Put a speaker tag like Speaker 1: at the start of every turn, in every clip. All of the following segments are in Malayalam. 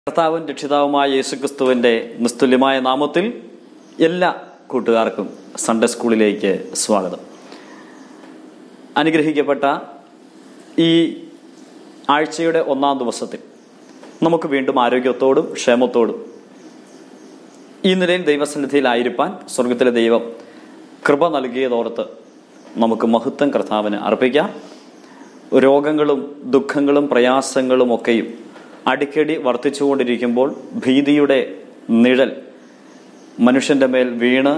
Speaker 1: കർത്താവും രക്ഷിതാവുമായ യേശുക്രിസ്തുവിൻ്റെ നിസ്തുല്യമായ നാമത്തിൽ എല്ലാ കൂട്ടുകാർക്കും സൺഡേ സ്കൂളിലേക്ക് സ്വാഗതം. അനുഗ്രഹിക്കപ്പെട്ട ഈ ആഴ്ചയുടെ ഒന്നാം ദിവസത്തിൽ നമുക്ക് വീണ്ടും ആരോഗ്യത്തോടും ക്ഷേമത്തോടും ഈ നിലയിൽ ദൈവസന്നിധിയിലായിരിക്കാൻ സ്വർഗത്തിലെ ദൈവം കൃപ നൽകിയതോർത്ത് നമുക്ക് മഹത്വം കർത്താവിന് അർപ്പിക്കാം. രോഗങ്ങളും ദുഃഖങ്ങളും പ്രയാസങ്ങളും ഒക്കെയും അടിക്കടി വർദ്ധിച്ചുകൊണ്ടിരിക്കുമ്പോൾ ഭീതിയുടെ നിഴൽ മനുഷ്യന്റെ മേൽ വീണ്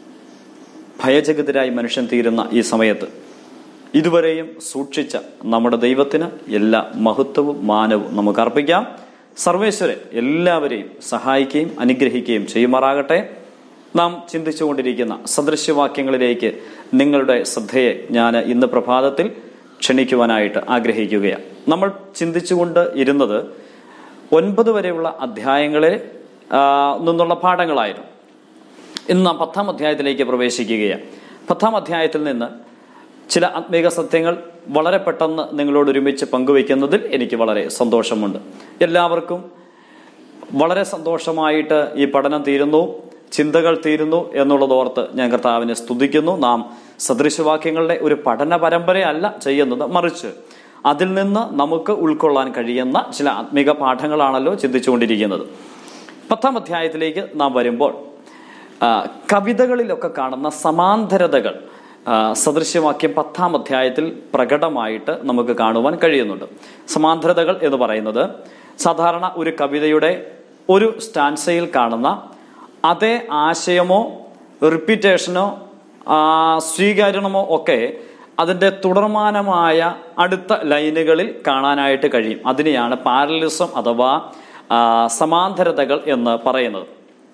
Speaker 1: ഭയചകിതരായി മനുഷ്യൻ തീരുന്ന ഈ സമയത്ത് ഇതുവരെയും സൂക്ഷിച്ച നമ്മുടെ ദൈവത്തിന് എല്ലാ മഹത്വവും മാനവും നമുക്ക് അർപ്പിക്കാം. സർവേശ്വരൻ എല്ലാവരെയും സഹായിക്കുകയും അനുഗ്രഹിക്കുകയും ചെയ്യുമാറാകട്ടെ. നാം ചിന്തിച്ചുകൊണ്ടിരിക്കുന്ന സദൃശ്യവാക്യങ്ങളിലേക്ക് നിങ്ങളുടെ ശ്രദ്ധയെ ഞാൻ ഇന്ന് പ്രഭാതത്തിൽ ക്ഷണിക്കുവാനായിട്ട് ആഗ്രഹിക്കുകയാണ്. നമ്മൾ ചിന്തിച്ചുകൊണ്ട് ഇരുന്നത് 9 വരെയുള്ള അധ്യായങ്ങളിൽ നിന്നുള്ള പാഠങ്ങളായിരുന്നു. ഇന്ന് നാം 10-ാം അധ്യായത്തിലേക്ക് പ്രവേശിക്കുകയാണ്. 10-ാം അധ്യായത്തിൽ നിന്ന് ചില ആത്മീക സത്യങ്ങൾ വളരെ പെട്ടെന്ന് നിങ്ങളോട് ഒരുമിച്ച് പങ്കുവയ്ക്കുന്നതിൽ എനിക്ക് വളരെ സന്തോഷമുണ്ട്. എല്ലാവർക്കും വളരെ സന്തോഷമായിട്ട് ഈ പഠനം തീരുന്നു, ചിന്തകൾ തീരുന്നു എന്നുള്ളതോർത്ത് ഞാൻ കർത്താവിനെ സ്തുതിക്കുന്നു. നാം സദൃശവാക്യങ്ങളുടെ ഒരു പഠന പരമ്പരയല്ല ചെയ്യുന്നത്, മറിച്ച് അതിൽ നിന്ന് നമുക്ക് ഉൾക്കൊള്ളാൻ കഴിയുന്ന ചില ആത്മീക പാഠങ്ങളാണല്ലോ ചിന്തിച്ചുകൊണ്ടിരിക്കുന്നത്. 10-ാം അധ്യായത്തിലേക്ക് നാം വരുമ്പോൾ കവിതകളിലൊക്കെ കാണുന്ന സമാന്തരതകൾ സദൃശ്യവാക്യം 10-ാം അധ്യായത്തിൽ പ്രകടമായിട്ട് നമുക്ക് കാണുവാൻ കഴിയുന്നുണ്ട്. സമാന്തരതകൾ എന്ന് പറയുന്നത് സാധാരണ ഒരു കവിതയുടെ ഒരു സ്റ്റാൻസയിൽ കാണുന്ന അതേ ആശയമോ റിപ്പീറ്റേഷനോ സ്വീകരണമോ ഒക്കെ അതിൻ്റെ തുടർമാനമായ അടുത്ത ലൈനുകളിൽ കാണാനായിട്ട് കഴിയും. അതിനെയാണ് പാരലലിസം അഥവാ സമാന്തരതകൾ എന്ന് പറയുന്നത്.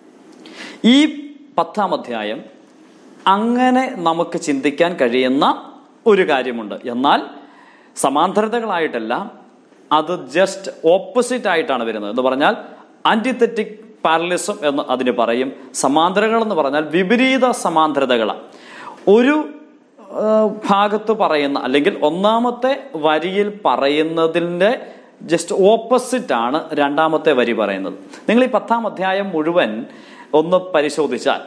Speaker 1: ഈ 10-ാം അധ്യായം അങ്ങനെ നമുക്ക് ചിന്തിക്കാൻ കഴിയുന്ന ഒരു കാര്യമുണ്ട്. എന്നാൽ സമാന്തരതകളായിട്ടല്ല, അത് ജസ്റ്റ് ഓപ്പോസിറ്റ് ആയിട്ടാണ് വരുന്നത്. എന്ന് പറഞ്ഞാൽ ആന്റിതെറ്റിക് പാരലലിസം എന്ന് അതിന് പറയും. സമാന്തരകൾ എന്ന് പറഞ്ഞാൽ വിപരീത സമാന്തരതകളാണ്. ഒരു ഭാഗത്ത് പറയുന്ന അല്ലെങ്കിൽ ഒന്നാമത്തെ വരിയിൽ പറയുന്നതിൻ്റെ ജസ്റ്റ് ഓപ്പോസിറ്റ് ആണ് രണ്ടാമത്തെ വരി പറയുന്നത്. നിങ്ങൾ ഈ 10-ാം അധ്യായം മുഴുവൻ ഒന്ന് പരിശോധിച്ചാൽ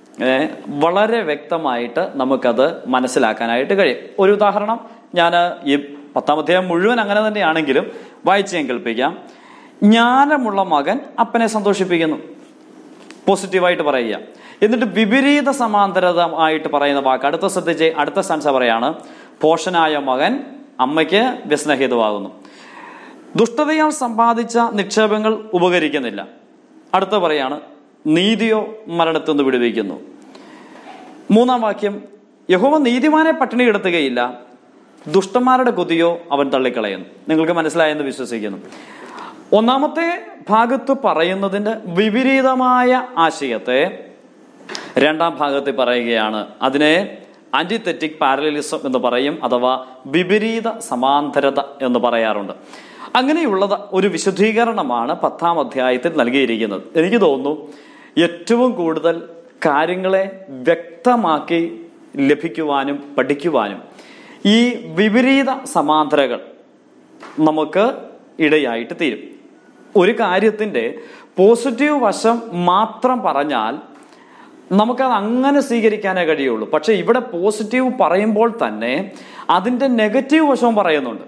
Speaker 1: വളരെ വ്യക്തമായിട്ട് നമുക്കത് മനസ്സിലാക്കാനായിട്ട് കഴിയും. ഒരു ഉദാഹരണം ഞാൻ ഈ 10-ാം അധ്യായം മുഴുവൻ അങ്ങനെ തന്നെയാണെങ്കിലും വായിച്ച് ഞാൻ കേൾപ്പിക്കാം. ജ്ഞാനമുള്ള മകൻ അപ്പനെ സന്തോഷിപ്പിക്കുന്നു, പോസിറ്റീവായിട്ട് പറയുക. എന്നിട്ട് വിപരീത സമാന്തരത ആയിട്ട് പറയുന്ന വാക്ക് അടുത്ത ശ്രദ്ധിച്ച് അടുത്ത സ്ഥാൻസ പറയാണ്, പോഷനായ മകൻ അമ്മയ്ക്ക് വ്യസനഹേതുവാകുന്നു. ദുഷ്ടതയാൽ സമ്പാദിച്ച നിക്ഷേപങ്ങൾ ഉപകരിക്കുന്നില്ല. അടുത്ത പറയാണ്, നീതിയോ മരണത്തിൽ നിന്ന് വിടുവിക്കുന്നു. 3-ാം വാക്യം, യഹോവ നീതിമാനെ പട്ടിണി കിടത്തുകയില്ല, ദുഷ്ടന്മാരുടെ കൊതിയോ അവൻ തള്ളിക്കളയുന്നു. നിങ്ങൾക്ക് മനസ്സിലായെന്ന് വിശ്വസിക്കുന്നു. ഒന്നാമത്തെ ഭാഗത്ത് പറയുന്നതിന്റെ വിപരീതമായ ആശയത്തെ 2-ാം ഭാഗത്ത് പറയുകയാണ്. അതിനെ ആന്റിതെറ്റിക് പാരലലിസം എന്ന് പറയും, അഥവാ വിപരീത സമാന്തരത എന്ന് പറയാറുണ്ട്. അങ്ങനെയുള്ളത് ഒരു വിശദീകരണമാണ് 10-ാം അധ്യായത്തിൽ നൽകിയിരിക്കുന്നത്. എനിക്ക് തോന്നുന്നു ഏറ്റവും കൂടുതൽ കാര്യങ്ങളെ വ്യക്തമാക്കി ലഭിക്കുവാനും പഠിക്കുവാനും ഈ വിപരീത സമാന്തരകൾ നമുക്ക് ഇടയായിട്ട് തീരും. ഒരു കാര്യത്തിൻ്റെ പോസിറ്റീവ് വശം മാത്രം പറഞ്ഞാൽ നമുക്കത് അങ്ങനെ സ്വീകരിക്കാനേ കഴിയുള്ളൂ. പക്ഷെ ഇവിടെ പോസിറ്റീവ് പറയുമ്പോൾ തന്നെ അതിൻ്റെ നെഗറ്റീവ് വശവും പറയുന്നുണ്ട്.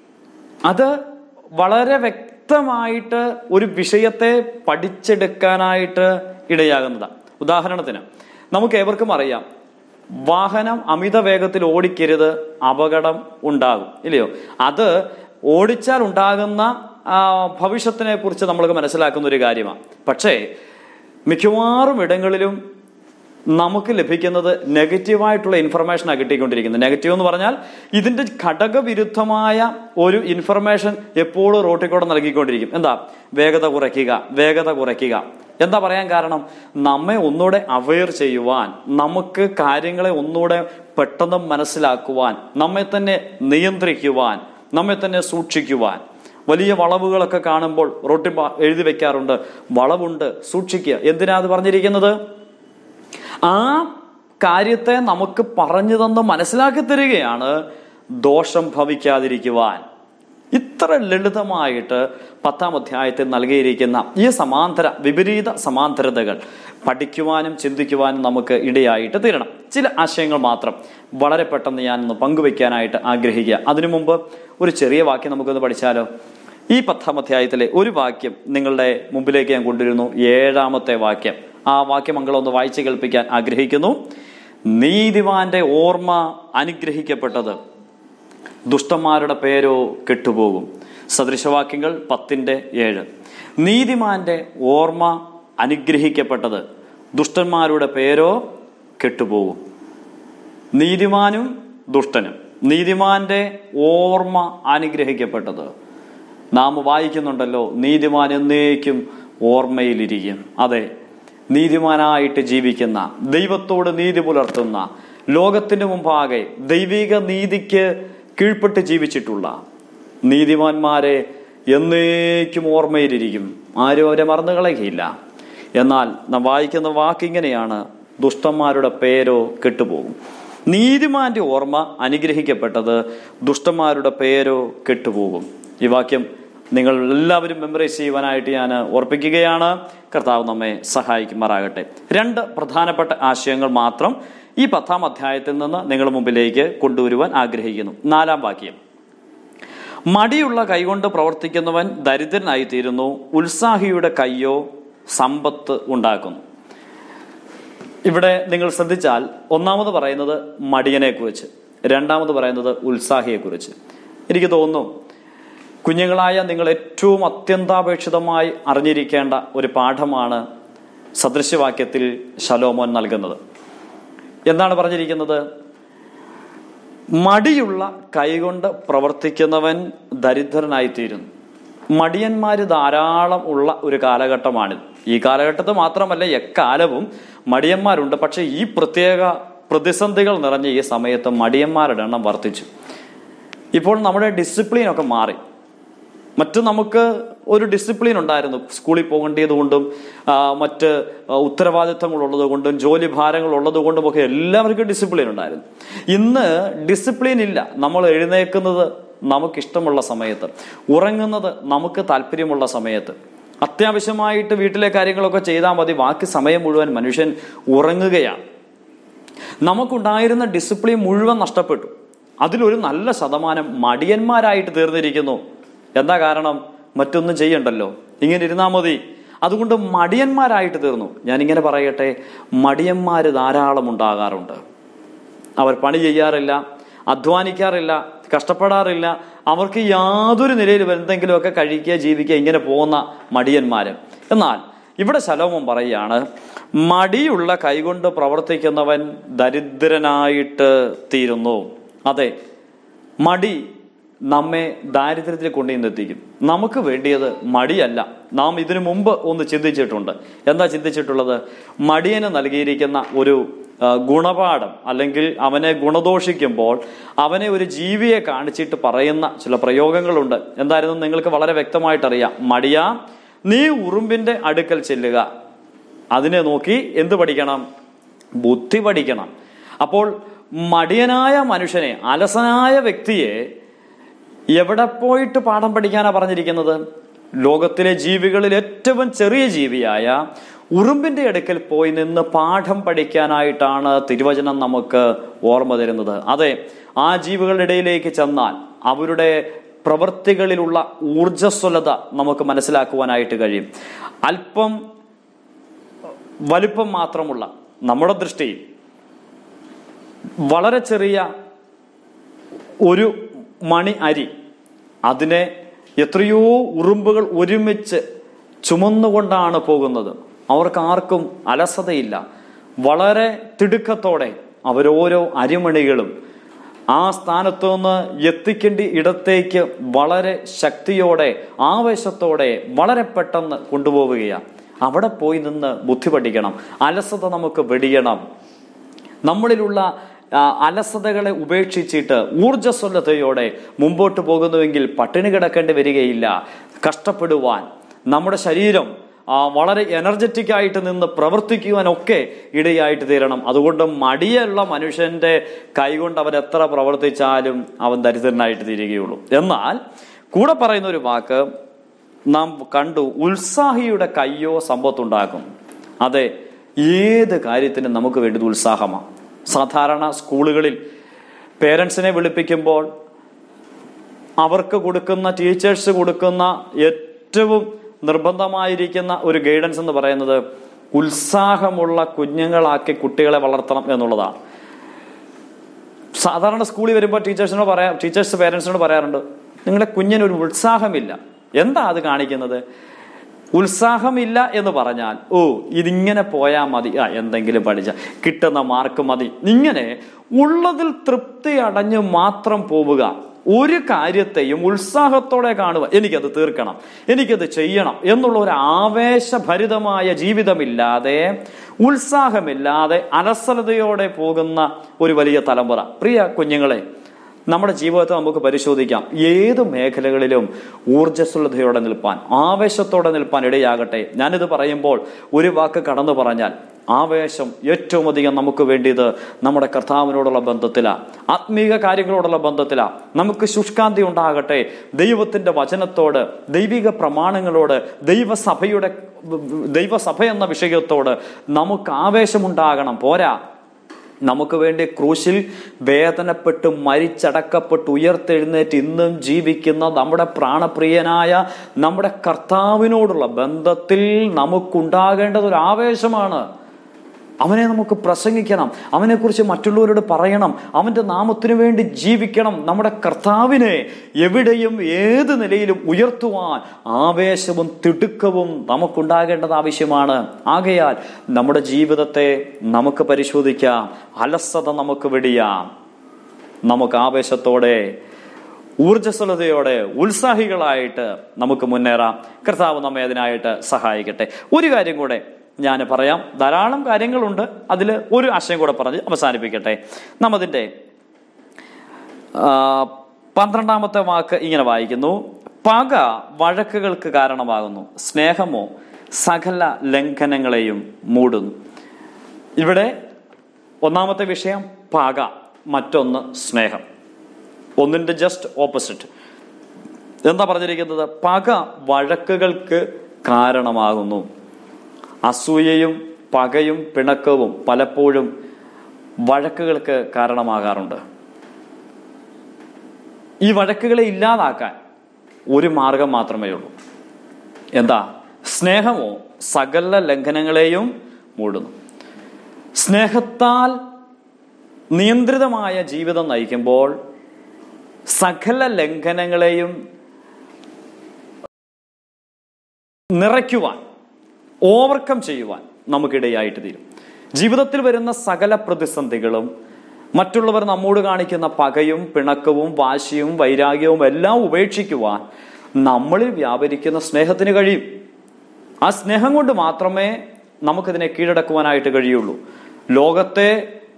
Speaker 1: അത് വളരെ വ്യക്തമായിട്ട് ഒരു വിഷയത്തെ പഠിച്ചെടുക്കാനായിട്ട് ഇടയാകുന്നതാണ്. ഉദാഹരണത്തിന് നമുക്ക് ഏവർക്കും അറിയാം, വാഹനം അമിത വേഗത്തിൽ ഓടിക്കരുത്, അപകടം ഉണ്ടാകും, ഇല്ലയോ? അത് ഓടിച്ചാൽ ഉണ്ടാകുന്ന ഭവിഷ്യത്തിനെ കുറിച്ച് നമ്മൾക്ക് മനസ്സിലാക്കുന്ന ഒരു കാര്യമാണ്. പക്ഷേ മിക്കവാറും ഇടങ്ങളിലും നമുക്ക് ലഭിക്കുന്നത് നെഗറ്റീവായിട്ടുള്ള ഇൻഫർമേഷനാണ് കിട്ടിക്കൊണ്ടിരിക്കുന്നത്. നെഗറ്റീവ് എന്ന് പറഞ്ഞാൽ ഇതിന്റെ ഘടകവിരുദ്ധമായ ഒരു ഇൻഫർമേഷൻ എപ്പോഴും റോട്ടിൽ കൂടെ നൽകിക്കൊണ്ടിരിക്കും. എന്താ? വേഗത കുറയ്ക്കുക, വേഗത കുറയ്ക്കുക. എന്താ പറയാൻ കാരണം? നമ്മെ ഒന്നുകൂടെ അവെയർ ചെയ്യുവാൻ, നമുക്ക് കാര്യങ്ങളെ ഒന്നുകൂടെ പെട്ടെന്ന് മനസ്സിലാക്കുവാൻ, നമ്മെ തന്നെ നിയന്ത്രിക്കുവാൻ, നമ്മെ തന്നെ സൂക്ഷിക്കുവാൻ. വലിയ വളവുകളൊക്കെ കാണുമ്പോൾ റോട്ടിൽ എഴുതി വെക്കാറുണ്ട്, വളവുണ്ട്, സൂക്ഷിക്കുക. എന്തിനാ അത് പറഞ്ഞിരിക്കുന്നത്? ആ കാര്യത്തെ നമുക്ക് പറഞ്ഞു തന്ന് മനസ്സിലാക്കി തരികയാണ്, ദോഷം ഭവിക്കാതിരിക്കുവാൻ. ഇത്ര ലളിതമായിട്ട് 10-ാം അധ്യായത്തിൽ നൽകിയിരിക്കുന്ന ഈ വിപരീത സമാന്തരതകൾ പഠിക്കുവാനും ചിന്തിക്കുവാനും നമുക്ക് ഇടയായിട്ട് തീരണം. ചില ആശയങ്ങൾ മാത്രം വളരെ പെട്ടെന്ന് ഞാനൊന്ന് പങ്കുവയ്ക്കാനായിട്ട് ആഗ്രഹിക്കുക. അതിനു മുമ്പ് ഒരു ചെറിയ വാക്യം നമുക്കൊന്ന് പഠിച്ചാലോ? ഈ 10-ാം അധ്യായത്തിലെ ഒരു വാക്യം നിങ്ങളുടെ മുമ്പിലേക്ക് ഞാൻ കൊണ്ടുവരുന്നു. 7-ാമത്തെ വാക്യം. ആ വാക്യമംഗളൊന്ന് വായിച്ചു കേൾപ്പിക്കാൻ ആഗ്രഹിക്കുന്നു. നീതിമാന്റെ ഓർമ്മ അനുഗ്രഹിക്കപ്പെട്ടത്, ദുഷ്ടന്മാരുടെ പേരോ കെട്ടുപോകും. സദൃശവാക്യങ്ങൾ 10:7. നീതിമാന്റെ ഓർമ്മ അനുഗ്രഹിക്കപ്പെട്ടത്, ദുഷ്ടന്മാരുടെ പേരോ കെട്ടുപോകും. നീതിമാനും ദുഷ്ടനും, നീതിമാന്റെ ഓർമ്മ അനുഗ്രഹിക്കപ്പെട്ടത്. നാം വായിക്കുന്നുണ്ടല്ലോ, നീതിമാൻ എന്നേക്കും ഓർമ്മയിലിരിക്കും. അതെ, നീതിമാനായിട്ട് ജീവിക്കുന്ന, ദൈവത്തോട് നീതി പുലർത്തുന്ന, ലോകത്തിന് മുമ്പാകെ ദൈവിക നീതിക്ക് കീഴ്പ്പെട്ട് ജീവിച്ചിട്ടുള്ള നീതിമാന്മാരെ എന്നേക്കും ഓർമ്മയിലിരിക്കും. ആരും അവരെ മറന്നു കളയുകയില്ല. എന്നാൽ നാം വായിക്കുന്ന വാക്കിങ്ങനെയാണ്, ദുഷ്ടന്മാരുടെ പേരോ കെട്ടുപോകും. നീതിമാന്റെ ഓർമ്മ അനുഗ്രഹിക്കപ്പെട്ടത്, ദുഷ്ടന്മാരുടെ പേരോ കെട്ടുപോകും. ഈ വാക്യം നിങ്ങൾ എല്ലാവരും മെമ്മറൈസ് ചെയ്യുവാനായിട്ട് ഞാൻ ഓർപ്പിക്കുകയാണ്. കർത്താവ് നമ്മെ സഹായിക്കുമാറാകട്ടെ. 2 പ്രധാനപ്പെട്ട ആശയങ്ങൾ മാത്രം ഈ 10-ാം അധ്യായത്തിൽ നിന്ന് നിങ്ങളുടെ മുമ്പിലേക്ക് കൊണ്ടുവരുവാൻ ആഗ്രഹിക്കുന്നു. 4-ാം വാക്യം. മടിയുള്ള കൈകൊണ്ട് പ്രവർത്തിക്കുന്നവൻ ദരിദ്രനായിത്തീരുന്നു, ഉത്സാഹിയുടെ കയ്യോ സമ്പത്ത് ഉണ്ടാക്കുന്നു. ഇവിടെ നിങ്ങൾ ശ്രദ്ധിച്ചാൽ, ഒന്നാമത് പറയുന്നത് മടിയനെ കുറിച്ച്, രണ്ടാമത് പറയുന്നത് ഉത്സാഹിയെ കുറിച്ച്. എനിക്ക് തോന്നുന്നു കുഞ്ഞുങ്ങളായ നിങ്ങൾ ഏറ്റവും അത്യന്താപേക്ഷിതമായി അറിഞ്ഞിരിക്കേണ്ട ഒരു പാഠമാണ് സദൃശവാക്യത്തിൽ ശലോമോൻ നൽകുന്നത്. എന്താണ് പറഞ്ഞിരിക്കുന്നത്? മടിയുള്ള കൈകൊണ്ട് പ്രവർത്തിക്കുന്നവൻ ദരിദ്രനായിത്തീരുന്നു. മടിയന്മാര് ധാരാളം ഉള്ള ഒരു കാലഘട്ടമാണിത്. ഈ കാലഘട്ടത്തിൽ മാത്രമല്ല, എക്കാലവും മടിയന്മാരുണ്ട്. പക്ഷെ ഈ പ്രത്യേക പ്രതിസന്ധികൾ നിറഞ്ഞ ഈ സമയത്ത് മടിയന്മാരുടെ എണ്ണം വർദ്ധിച്ചു. ഇപ്പോൾ നമ്മുടെ ഡിസിപ്ലിനൊക്കെ മാറി. നമുക്ക് ഒരു ഡിസിപ്ലിൻ ഉണ്ടായിരുന്നു. സ്കൂളിൽ പോകേണ്ടത് കൊണ്ടും മറ്റ് ഉത്തരവാദിത്തങ്ങൾ ഉള്ളത് കൊണ്ടും ജോലി ഭാരങ്ങൾ ഉള്ളത് കൊണ്ടും ഒക്കെ എല്ലാവർക്കും ഡിസിപ്ലിൻ ഉണ്ടായിരുന്നു. ഇന്ന് ഡിസിപ്ലിൻ ഇല്ല. നമ്മൾ എഴുന്നേൽക്കുന്നത് നമുക്കിഷ്ടമുള്ള സമയത്ത്, ഉറങ്ങുന്നത് നമുക്ക് താല്പര്യമുള്ള സമയത്ത്, അത്യാവശ്യമായിട്ട് വീട്ടിലെ കാര്യങ്ങളൊക്കെ ചെയ്താൽ മതി, ബാക്കി സമയം മുഴുവൻ മനുഷ്യൻ ഉറങ്ങുകയാണ്. നമുക്കുണ്ടായിരുന്ന ഡിസിപ്ലിൻ മുഴുവൻ നഷ്ടപ്പെട്ടു. അതിലൊരു നല്ല ശതമാനം മടിയന്മാരായിട്ട് തീർന്നിരിക്കുന്നു. എന്താ കാരണം? മറ്റൊന്നും ചെയ്യണ്ടല്ലോ, ഇങ്ങനെ ഇരുന്നാൽ മതി. അതുകൊണ്ട് മടിയന്മാരായിട്ട് തീർന്നു. ഞാനിങ്ങനെ പറയട്ടെ, മടിയന്മാര് ധാരാളം ഉണ്ടാകാറുണ്ട്. അവർ പണി ചെയ്യാറില്ല, അധ്വാനിക്കാറില്ല, കഷ്ടപ്പെടാറില്ല. അവർക്ക് യാതൊരു നിലയിലും എന്തെങ്കിലുമൊക്കെ കഴിക്കുക, ജീവിക്കുക, ഇങ്ങനെ പോകുന്ന മടിയന്മാര്. എന്നാൽ ഇവിടെ ശലോമോൻ പറയുകയാണ്, മടിയുള്ള കൈകൊണ്ട് പ്രവർത്തിക്കുന്നവൻ ദരിദ്രനായിട്ട് തീരുന്നു. അതെ, മടി നമ്മെ ദാരിദ്ര്യത്തിൽ കൊണ്ടുവന്നെത്തിക്കും. നമുക്ക് വേണ്ടിയത് മടിയല്ല. നാം ഇതിനു മുമ്പ് ഒന്ന് ചിന്തിച്ചിട്ടുണ്ട്. എന്താ ചിന്തിച്ചിട്ടുള്ളത്? മടിയന് നൽകിയിരിക്കുന്ന ഒരു ഗുണപാഠം, അല്ലെങ്കിൽ അവനെ ഗുണദോഷിക്കുമ്പോൾ അവനെ ഒരു ജീവിയെ കാണിച്ചിട്ട് പറയുന്ന ചില പ്രയോഗങ്ങളുണ്ട്. എന്തായിരുന്നു നിങ്ങൾക്ക് വളരെ വ്യക്തമായിട്ടറിയാം. മടിയാ, നീ ഉറുമ്പിന്റെ അടുക്കൽ ചെല്ലുക. അതിനെ നോക്കി എന്ത് പഠിക്കണം? ബുദ്ധി പഠിക്കണം. അപ്പോൾ മടിയനായ മനുഷ്യനെ, അലസനായ വ്യക്തിയെ എവിടെ പോയിട്ട് പാഠം പഠിക്കാനാ പറഞ്ഞിരിക്കുന്നത്? ലോകത്തിലെ ജീവികളിൽ ഏറ്റവും ചെറിയ ജീവിയായ ഉറുമ്പിന്റെ അടുക്കൽ പോയി നിന്ന് പാഠം പഠിക്കാനായിട്ടാണ് തിരുവചനം നമുക്ക് ഓർമ്മ തരുന്നത്. അതെ, ആ ജീവികളുടെ ഇടയിലേക്ക് ചെന്നാൽ അവരുടെ പ്രവൃത്തികളിലുള്ള ഊർജ്ജസ്വലത നമുക്ക് മനസ്സിലാക്കുവാനായിട്ട് കഴിയും. അല്പം വലുപ്പം മാത്രമുള്ള, നമ്മുടെ ദൃഷ്ടിയിൽ വളരെ ചെറിയ ഒരു മണി അരി, അതിനെ എത്രയോ ഉറുമ്പുകൾ ഒരുമിച്ച് ചുമന്നുകൊണ്ടാണ് പോകുന്നത്. അവർക്ക് ആർക്കും അലസതയില്ല. വളരെ തിടുക്കത്തോടെ അവരോരോ അരിമണികളും ആ സ്ഥാനത്തു നിന്ന് എത്തിക്കേണ്ട ഇടത്തേക്ക് വളരെ ശക്തിയോടെ, ആവേശത്തോടെ, വളരെ പെട്ടെന്ന് കൊണ്ടുപോവുകയാണ്. അവിടെ പോയി നിന്ന് ബുദ്ധി പഠിക്കണം. അലസത നമുക്ക് വെടിയണം. നമ്മളിലുള്ള അലസതകളെ ഉപേക്ഷിച്ചിട്ട് ഊർജ്ജസ്വലതയോടെ മുമ്പോട്ട് പോകുന്നുവെങ്കിൽ പട്ടിണി കിടക്കേണ്ടി വരികയില്ല. കഷ്ടപ്പെടുവാൻ, നമ്മുടെ ശരീരം വളരെ എനർജറ്റിക് ആയിട്ട് നിന്ന് പ്രവർത്തിക്കുവാനൊക്കെ ഇടയായിട്ട് തീരണം. അതുകൊണ്ട് മടിയുള്ള മനുഷ്യന്റെ കൈകൊണ്ട് അവൻ എത്ര പ്രവർത്തിച്ചാലും അവൻ ദരിദ്രനായിട്ട് തീരുകയുള്ളൂ. എന്നാൽ കൂടെ പറയുന്ന ഒരു വാക്ക് നാം കണ്ടു, ഉത്സാഹിയുടെ കയ്യോ സമ്പത്തുണ്ടാക്കും. അതെ, ഏത് കാര്യത്തിനും നമുക്ക് വേണ്ടത് ഉത്സാഹമാണ്. സാധാരണ സ്കൂളുകളിൽ പേരൻസിനെ വിളിപ്പിക്കുമ്പോൾ അവർക്ക് കൊടുക്കുന്ന, ടീച്ചേഴ്സ് കൊടുക്കുന്ന ഏറ്റവും നിർബന്ധമായിരിക്കുന്ന ഒരു ഗൈഡൻസ് എന്ന് പറയുന്നത് ഉത്സാഹമുള്ള കുഞ്ഞുങ്ങളാക്കി കുട്ടികളെ വളർത്തണം എന്നുള്ളതാണ്. സാധാരണ സ്കൂളിൽ വരുമ്പോൾ ടീച്ചേഴ്സ് പേരൻസിനോട് പറയാറുണ്ട്, നിങ്ങളുടെ കുഞ്ഞിനൊരു ഉത്സാഹമില്ല. എന്താ അത് കാണിക്കുന്നത്? ഉത്സാഹമില്ല എന്ന് പറഞ്ഞാൽ, ഓ ഇതിങ്ങനെ പോയാൽ മതി, എന്തെങ്കിലും പഠിച്ച കിട്ടുന്ന മാർക്ക് മതി, ഇങ്ങനെ ഉള്ളതിൽ തൃപ്തി അടഞ്ഞു മാത്രം പോവുക. ഒരു കാര്യത്തെയും ഉത്സാഹത്തോടെ കാണുക, എനിക്കത് തീർക്കണം, എനിക്കത് ചെയ്യണം എന്നുള്ള ഒരു ആവേശഭരിതമായ ജീവിതമില്ലാതെ, ഉത്സാഹമില്ലാതെ അലസലതയോടെ പോകുന്ന ഒരു വലിയ തലമുറ. പ്രിയ കുഞ്ഞുങ്ങളെ, നമ്മുടെ ജീവിതത്തെ നമുക്ക് പരിശോധിക്കാം. ഏത് മേഖലകളിലും ഊർജ്ജസ്വലതയോടെ നിൽപ്പാൻ, ആവേശത്തോടെ നിൽപ്പാൻ ഇടയാകട്ടെ. ഞാനിത് പറയുമ്പോൾ ഒരു വാക്ക് കടന്നു പറഞ്ഞാൽ, ആവേശം ഏറ്റവും അധികം നമുക്ക് വേണ്ടിയത് നമ്മുടെ കർത്താവിനോടുള്ള ബന്ധത്തിലാണ്, ആത്മീക കാര്യങ്ങളോടുള്ള ബന്ധത്തിലാണ്. നമുക്ക് ശുഷ്കാന്തി ഉണ്ടാകട്ടെ ദൈവത്തിന്റെ വചനത്തോട്, ദൈവിക പ്രമാണങ്ങളോട്, ദൈവസഭ എന്ന വിഷയത്തോട് നമുക്ക് ആവേശമുണ്ടാകണം. പോരാ, നമുക്ക് വേണ്ടി ക്രൂശിൽ വേദനപ്പെട്ട് മരിച്ചടക്കപ്പെട്ട് ഉയർത്തെഴുന്നേറ്റ് ഇന്നും ജീവിക്കുന്ന നമ്മുടെ പ്രാണപ്രിയനായ നമ്മുടെ കർത്താവിനോടുള്ള ബന്ധത്തിൽ നമുക്കുണ്ടാകേണ്ടത് ഒരു ആവേശമാണ്. അവനെ നമുക്ക് പ്രസംഗിക്കണം, അവനെക്കുറിച്ച് മറ്റുള്ളവരോട് പറയണം, അവന്റെ നാമത്തിനു വേണ്ടി ജീവിക്കണം. നമ്മുടെ കർത്താവിനെ എവിടെയും ഏത് നിലയിലും ഉയർത്തുവാൻ ആവേശവും തിടുക്കവും നമുക്കുണ്ടാകേണ്ടത് ആവശ്യമാണ്. ആകയാൽ നമ്മുടെ ജീവിതത്തെ നമുക്ക് പരിശോധിക്കാം, അലസത നമുക്ക് വെടിയാം, നമുക്ക് ആവേശത്തോടെ, ഊർജ്ജസ്വലതയോടെ, ഉത്സാഹികളായിട്ട് നമുക്ക് മുന്നേറാം. കർത്താവ് നമ്മെ അതിനായിട്ട് സഹായിക്കട്ടെ. ഒരു കാര്യം കൂടെ ഞാൻ പറയാം, ധാരാളം കാര്യങ്ങളുണ്ട്, അതിൽ ഒരു ആശയം കൂടെ പറഞ്ഞ് അവസാനിപ്പിക്കട്ടെ. നമ്മതിൻ്റെ 12ാമത്തെ വാക്ക് ഇങ്ങനെ വായിക്കുന്നു, പക വഴക്കുകൾക്ക് കാരണമാകുന്നു, സ്നേഹമോ സകല ലംഘനങ്ങളെയും മൂടുന്നു. ഇവിടെ ഒന്നാമത്തെ വിഷയം പക, മറ്റൊന്ന് സ്നേഹം. ഒന്നിന്റെ ജസ്റ്റ് ഓപ്പോസിറ്റ്. എന്താ പറഞ്ഞിരിക്കുന്നത്? പക വഴക്കുകൾക്ക് കാരണമാകുന്നു. അസൂയയും പകയും പിണക്കവും പലപ്പോഴും വഴക്കുകൾക്ക് കാരണമാകാറുണ്ട്. ഈ വഴക്കുകളെ ഇല്ലാതാക്കാൻ ഒരു മാർഗം മാത്രമേ ഉള്ളൂ. എന്താ? സ്നേഹമോ സകല ലംഘനങ്ങളെയും മൂടുന്നു. സ്നേഹത്താൽ നിയന്ത്രിതമായ ജീവിതം നയിക്കുമ്പോൾ സകല ലംഘനങ്ങളെയും നിറയ്ക്കുവാൻ, ഓവർകം ചെയ്യുവാൻ നമുക്കിടയായിട്ട് തീരും. ജീവിതത്തിൽ വരുന്ന സകല പ്രതിസന്ധികളും, മറ്റുള്ളവർ നമ്മോട് കാണിക്കുന്ന പകയും പിണക്കവും വാശിയും വൈരാഗ്യവും എല്ലാം ഉപേക്ഷിക്കുവാൻ നമ്മളിൽ വ്യാപരിക്കുന്ന സ്നേഹത്തിന് കഴിയും. ആ സ്നേഹം കൊണ്ട് മാത്രമേ നമുക്കിതിനെ കീഴടക്കുവാനായിട്ട് കഴിയുള്ളൂ. ലോകത്തെ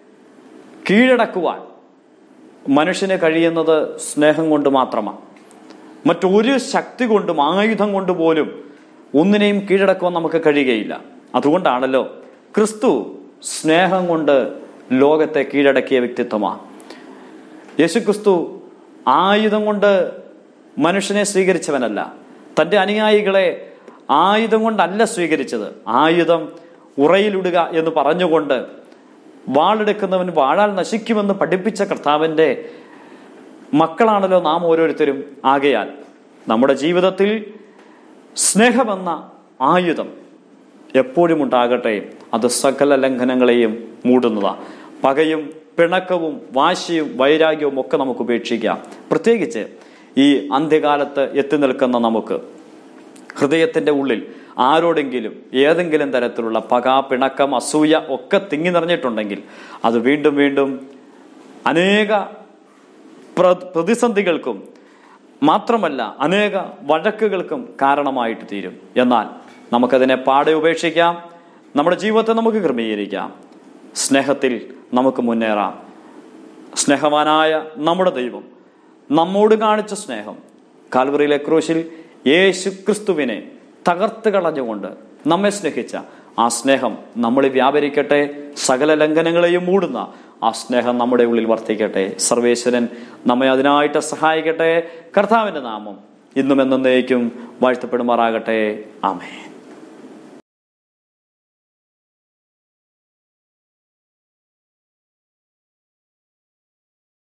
Speaker 1: കീഴടക്കുവാൻ മനുഷ്യന് കഴിയുന്നത് സ്നേഹം കൊണ്ട് മാത്രമാണ്. മറ്റൊരു ശക്തി കൊണ്ടും ആയുധം കൊണ്ട് പോലും ഒന്നിനെയും കീഴടക്കുവാൻ നമുക്ക് കഴിയുകയില്ല. അതുകൊണ്ടാണല്ലോ ക്രിസ്തു സ്നേഹം കൊണ്ട് ലോകത്തെ കീഴടക്കിയ വ്യക്തിത്വമാണ്. യേശുക്രിസ്തു ആയുധം കൊണ്ട് മനുഷ്യനെ സ്വീകരിച്ചവനല്ല. തൻ്റെ അനുയായികളെ ആയുധം കൊണ്ടല്ല സ്വീകരിച്ചത്. ആയുധം ഉറയിലിടുക എന്ന് പറഞ്ഞുകൊണ്ട് വാളെടുക്കുന്നവൻ വാളാൽ നശിക്കുമെന്ന് പഠിപ്പിച്ച കർത്താവിൻ്റെ മക്കളാണല്ലോ നാം ഓരോരുത്തരും. ആകയാൽ നമ്മുടെ ജീവിതത്തിൽ സ്നേഹമെന്ന ആയുധം എപ്പോഴും ഉണ്ടാകട്ടെ. അത് സകല ലംഘനങ്ങളെയും മൂടുന്നതാണ്. പകയും പിണക്കവും വാശിയും വൈരാഗ്യവും ഒക്കെ നമുക്ക് ഉപേക്ഷിക്കാം. പ്രത്യേകിച്ച് ഈ അന്ത്യകാലത്ത് എത്തി നിൽക്കുന്ന നമുക്ക് ഹൃദയത്തിന്റെ ഉള്ളിൽ ആരോടെങ്കിലും ഏതെങ്കിലും തരത്തിലുള്ള പക, പിണക്കം, അസൂയ ഒക്കെ തിങ്ങി നിറഞ്ഞിട്ടുണ്ടെങ്കിൽ അത് വീണ്ടും വീണ്ടും അനേക പ്രതിസന്ധികൾക്കും മാത്രമല്ല അനേക വഴക്കുകൾക്കും കാരണമായിട്ട് തീരും. എന്നാൽ നമുക്കതിനെ പാടെ ഉപേക്ഷിക്കാം. നമ്മുടെ ജീവിതത്തെ നമുക്ക് ക്രമീകരിക്കാം. സ്നേഹത്തിൽ നമുക്ക് മുന്നേറാം. സ്നേഹവാനായ നമ്മുടെ ദൈവം നമ്മോട് കാണിച്ച സ്നേഹം, കാൽവറിയിലെ ക്രൂശിൽ യേശു ക്രിസ്തുവിനെ തകർത്ത് കളഞ്ഞുകൊണ്ട് നമ്മെ സ്നേഹിച്ച ആ സ്നേഹം നമ്മളിൽ വ്യാപരിക്കട്ടെ. സകല ലംഘനങ്ങളെയും മൂടുന്ന ആ സ്നേഹം നമ്മുടെ ഉള്ളിൽ വർദ്ധിക്കട്ടെ. സർവേശ്വരൻ നമ്മെ അതിനായിട്ട് സഹായിക്കട്ടെ. കർത്താവിന്റെ നാമം ഇന്നും എന്നേക്കും വാഴ്ത്തപ്പെടുമാറാകട്ടെ. ആമേൻ.